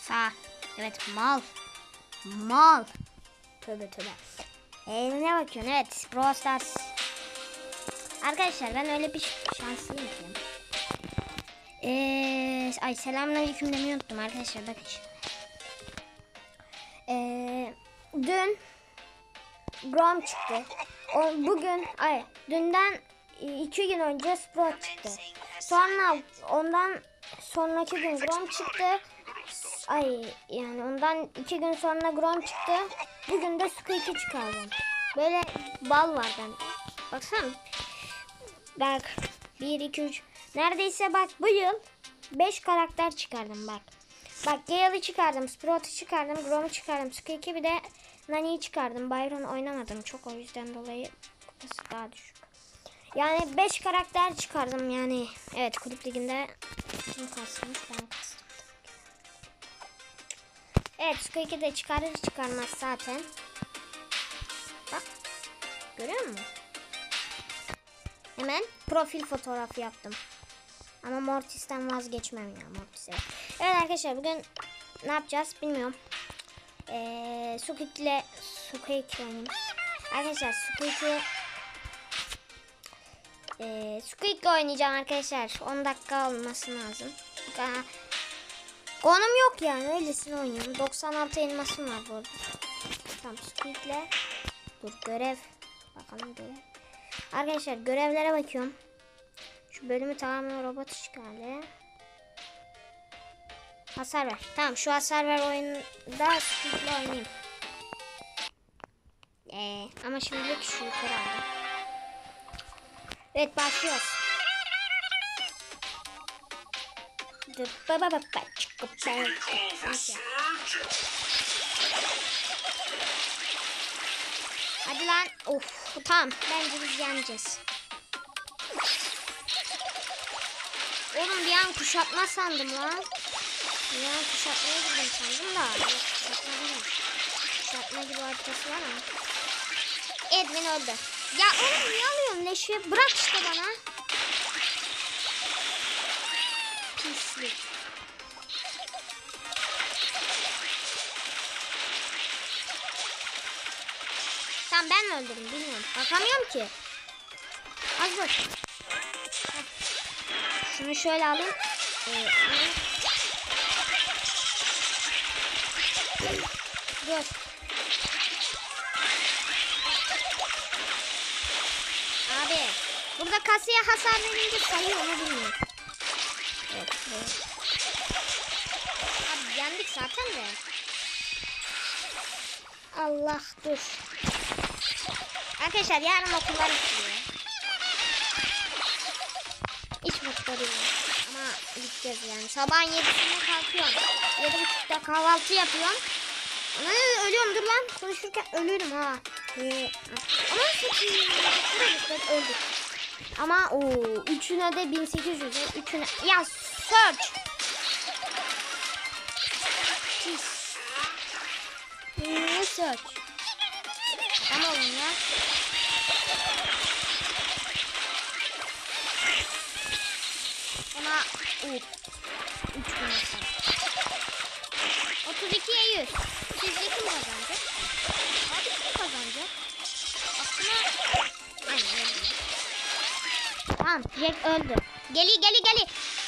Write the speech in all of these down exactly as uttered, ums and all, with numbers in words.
Sağ. Evet mal. Mal. Tövbe tövbe. Ee, ne bakıyorsun? Evet. Brawl Stars. Arkadaşlar ben öyle bir şanslıyım ki. Ee, ay selamünaleyküm demeyi unuttum arkadaşlar. Bakın şimdi. Ee, dün Grom çıktı. O, bugün ay dünden iki gün önce Sprout çıktı. Sonra ondan sonraki gün Grom çıktı. Ay yani ondan iki gün sonra Grom çıktı. Bugün de Squeak'i çıkardım. Böyle bal var bende. Baksana. Bak bir iki üç. Neredeyse bak bu yıl beş karakter çıkardım bak. Bak Gale'ı çıkardım, Sprout'u çıkardım, Grom'u çıkardım, Squeak'i bir de Nani'yi çıkardım. Byron oynamadım çok, o yüzden dolayı kupası daha düşük. Yani beş karakter çıkardım yani. Evet, kulüp liginde kim kastırmış, ben kastım. Evet, Squeak'i de çıkarır çıkarmaz zaten. Bak. Görüyor musun? Hemen profil fotoğrafı yaptım. Ama Mortis'ten vazgeçmem ya, Mortis'e. Evet arkadaşlar, bugün ne yapacağız bilmiyorum. Eee Squeak'le Squeak oynayayım. Arkadaşlar Squeak'le eee Squeak'le oynayacağım arkadaşlar. on dakika olması lazım. Konum yok yani, öylesine oynuyorum. doksan altı elmasım var bu arada. Tamam, Squeak'le dur, görev. Bakalım görev. Arkadaşlar görevlere bakıyorum. Şu bölümü tamamen robot işgali. Hasar ver. Tamam, şu hasar ver oyunda Squeak'le oynayayım. Ee, ama şimdilik şu yukarı aldım. Evet, başlıyoruz. Hadi lan. Of, tamam. Bence biz yeneceğiz. Oğlum bir an kuşatma sandım lan. Bir an kuşatmaya girdim sandım da. Kuşatma değil. Kuşatma gibi haritası var ama. Edwin öldü. Ya oğlum niye alıyorsun leşi? Bırak işte bana. Pislik. Tamam, ben mi öldürdüm bilmiyorum. Bakamıyorum ki. Az dur. Heh. Şunu şöyle alayım. Ee, dur. Abi burada kasaya hasar verince sayıyor, onu bilmiyorum. Evet, evet. Abi yendik zaten de. Allah dur. Arkadaşlar yarın okullar bitiyor. Hiç mutlu değilim. Ama gideceğiz yani. Sabahın yedisinde kalkıyorum. Yedi buçukta kahvaltı yapıyorum. Ana ölüyorum, dur lan. Konuşurken ölürüm ha. Ee, ama satayım. Öldük, öldük. Ama o üçüne de bin sekiz yüz. Üçüne ya search. Pis. Ne search? Tamam oğlum ya. Ama o üç bin otuz ikiye yüz. Sizce kim kazanacak? Abi kim kazanacak? Aslında aynen öldü. Tamam, Jack öldü. Geli geli geli.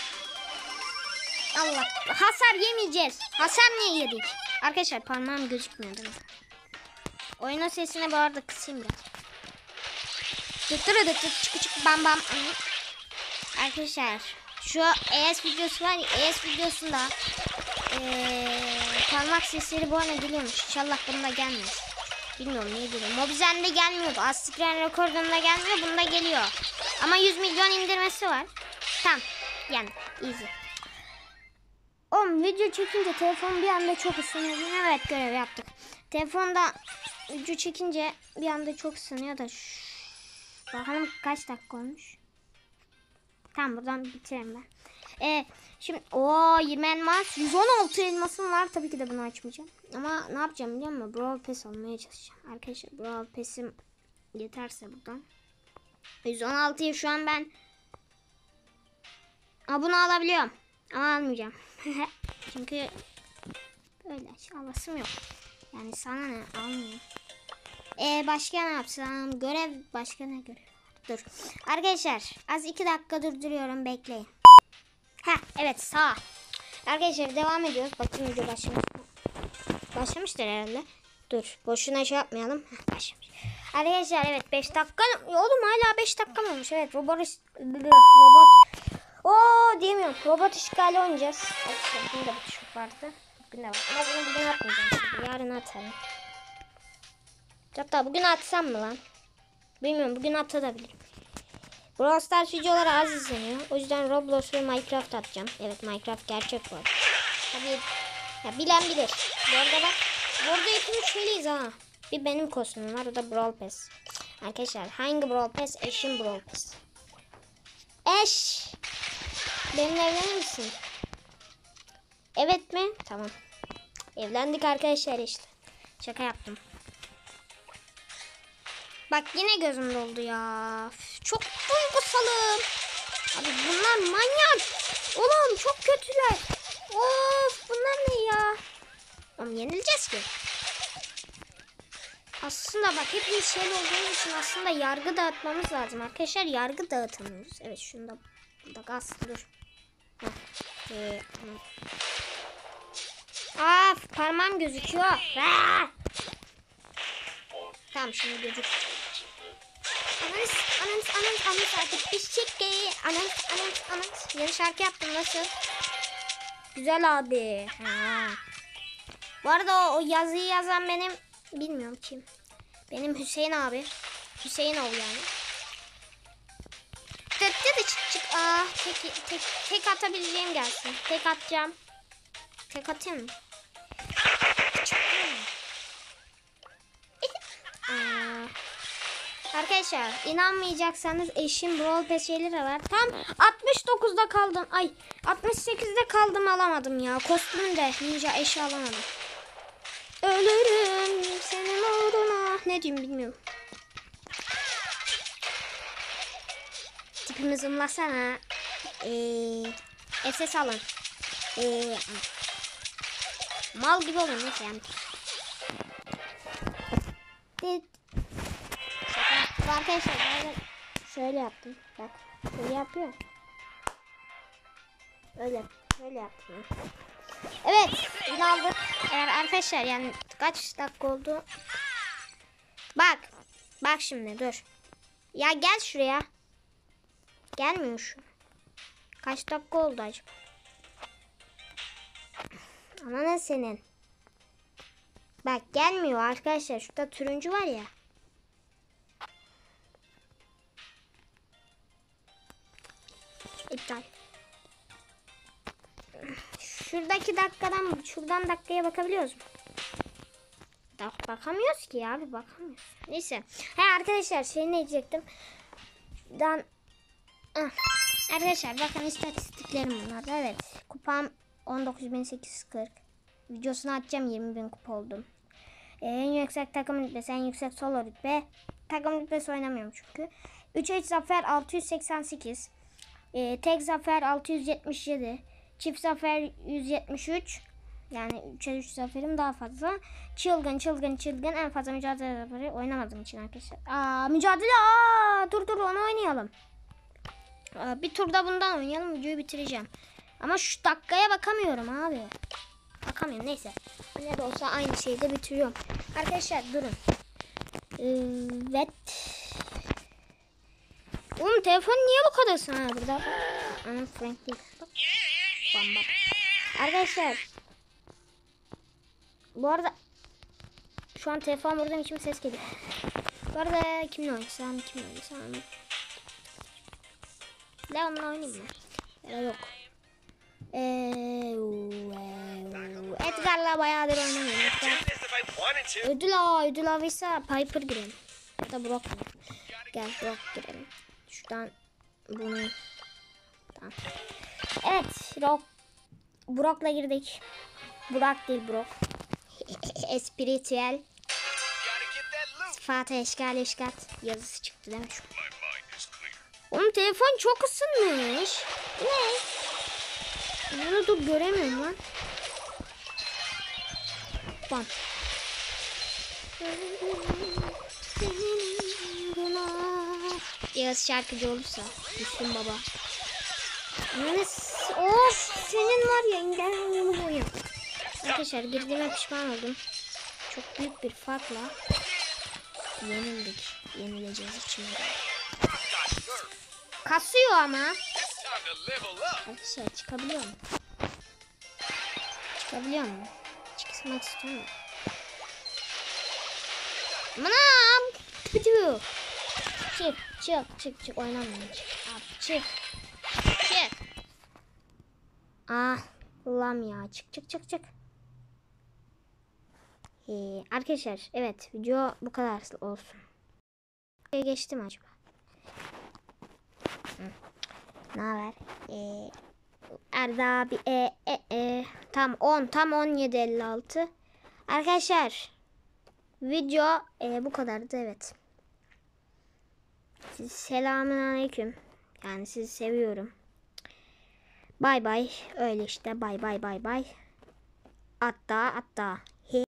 Allah, hasar yemeyeceğiz. Hasar niye yedik? Arkadaşlar parmağım gözükmüyor değil mi? Oyunun sesini bu arada kısayım biraz. Tıttırı tıttır çıkı çıkı bam bam. Arkadaşlar şu E S videosu var ya, E S videosunda ee, parmak sesleri bu ana geliyormuş. İnşallah bunda gelmez. Bilmiyorum niye geliyor. Mobizen'de gelmiyordu. Astikren Record'unda gelmiyor. Bunda geliyor. Ama yüz milyon indirmesi var. Tamam. Yani easy. Oğlum video çekince telefon bir anda çok ısınıyor. Evet, görev yaptık. Telefonda video çekince bir anda çok ısınıyor da. Şş, bakalım kaç dakika olmuş. Tamam, buradan bitireyim ben. Ee, şimdi o yirmi elmas, yüz on altı elmasım var. Tabii ki de bunu açmayacağım. Ama ne yapacağım biliyor musun? Brawl Pass almaya çalışacağım. Arkadaşlar Brawl Pass'im yeterse buradan. yüz on altıya şu an ben Aa, bunu alabiliyorum. Ama almayacağım. Çünkü Böyle alasım yok. Yani sana ne almıyorum. Ee, başka ne yapsam? Görev başka ne görev? Dur. Arkadaşlar az iki dakika durduruyorum, bekleyin. Ha evet sağ. Arkadaşlar devam ediyoruz. Bakın video başlamış. Başlamıştır herhalde. Dur boşuna şey yapmayalım. Heh, başlamış. Arkadaşlar evet beş dakika. Oğlum hala beş dakika mı olmuş? Evet robot robot. Oo diyemiyorum. Robot işgali oynayacağız. Evet, bugün de bir düşük vardı. Bugün de var. Ama bunu bugün atmayacağım. Şimdi. Yarın atarım. Hatta bugün atsam mı lan? Bilmiyorum, bugün atabilirim. Brawl Stars videoları az izleniyor. O yüzden Roblox ve Minecraft atacağım. Evet Minecraft gerçek var. Tabii ya bilen bilir. Bu arada bak burada hepimiz şöyleyiz ha. Bir benim kostümüm var, o da Brawl Pass. Arkadaşlar hangi Brawl Pass? Eşim Brawl Pass. Eş. Benimle evlenir misin? Evet mi? Tamam. Evlendik arkadaşlar işte. Şaka yaptım. Bak yine gözüm doldu ya. Çok duygusalım. Abi bunlar manyak. Oğlum çok kötüler. Of bunlar ne ya? Oğlum yenileceğiz ki. Aslında bak hepimiz şey olduğumuz için aslında yargı dağıtmamız lazım. Arkadaşlar yargı dağıtamıyoruz. Evet şunu da, da gaz dur. Ee, Aa parmağım gözüküyor. Aa! Tamam şimdi gözük. Anans, anans, anans, anans artık bir şekil. Anans, anans, anans. Yeni şarkı yaptım nasıl? Güzel abi. Ha. Bu arada o, o yazıyı yazan benim, bilmiyorum kim. Benim Hüseyin abi. Hüseyin oğlu yani. Tek tek çık çık. Aa, tek, tek, tek atabileceğim gelsin. Tek atacağım. Tek atayım mı? Aa. Arkadaşlar inanmayacaksanız eşim Brawl Pass şeyleri var. Tam altmış dokuzda kaldım. Ay altmış sekizde kaldım, alamadım ya. Kostümü de ninja eşi alamadım. Ölürüm senin uğruna. Ne diyeyim bilmiyorum. Tipimi zoomlasana. Eee F S alın. Eee mal gibi olun neyse yani. Arkadaşlar ben şöyle yaptım. Bak şöyle yapıyor. Öyle böyle yaptım. Evet yine aldık. Eğer arkadaşlar yani kaç dakika oldu? Bak. Bak şimdi dur. Ya gel şuraya. Gelmiyor şu. Kaç dakika oldu acaba? Ama ne senin? Bak gelmiyor arkadaşlar. Şurada turuncu var ya. İptal. Şuradaki dakikadan şuradan dakikaya bakabiliyoruz mu? Bak bakamıyoruz ki abi, bakamıyoruz. Neyse. He arkadaşlar şey ne diyecektim? Dan ah. Arkadaşlar bakın istatistiklerim bunlar. Evet. Kupam on dokuz bin sekiz yüz kırk. Videosunu atacağım, yirmi bin kupa oldum. Ee, en yüksek takım rütbesi, en yüksek solo rütbe. Takım rütbesi oynamıyorum çünkü. üç üç zafer altı yüz seksen sekiz. Ee, tek zafer altı yüz yetmiş yedi. Çift zafer yüz yetmiş üç. Yani üçe üç zaferim daha fazla. Çılgın çılgın çılgın en fazla mücadele zaferi oynamadığım için arkadaşlar. Aa mücadele aa dur dur onu oynayalım. Aa, bir turda bundan oynayalım, videoyu bitireceğim. Ama şu dakikaya bakamıyorum abi. Bakamıyorum neyse. Ne de olsa aynı şeyi de bitiriyorum. Arkadaşlar durun. Evet. Oğlum telefon niye bu kadar sana burada? Anam Frank değil. Bak. Bam bam. Arkadaşlar. Bu arada şu an telefon buradan içime ses geliyor. Bu arada kimle oynasam kimle oynasam. Leon'la oynayayım mı? Ya yok. Eee, Edgar'la bayağıdır oynamıyorum. Edgar. Ödül ağa, ödül avıysa Piper girelim. Ya da Brock girelim. Gel Brock girelim. Şuradan bunu. Tamam. Evet, Brock. Brock'la girdik. Brock değil Brock. Espiritüel. Sıfatı eşgal eşkat yazısı çıktı demiş. Oğlum telefon çok ısınmış. Ne? Bunu dur göremiyorum lan. spam. Yağız şarkıcı olursa düşün baba. Of senin var ya engel. Arkadaşlar girdiğime pişman oldum. Çok büyük bir farkla yenildik. Yenileceğiz içime. Kasıyor ama. Arkadaşlar çıkabiliyor mu? Çıkabiliyor mu? Çıkmak istiyorum. Manam. Bütün. Çık çık çık çık oynamıyorum. Abi çık. Çık. Ah ulan ya çık çık çık çık. Ee, arkadaşlar evet video bu kadar olsun. Geçtim acaba. Ne haber? Ee, Erda abi e, e, e. Tam on tam on yedi elli altı. Arkadaşlar video e, bu kadardı evet. Siz selamünaleyküm. Yani sizi seviyorum. Bay bay. Öyle işte bay bay bay bay. Hatta hatta.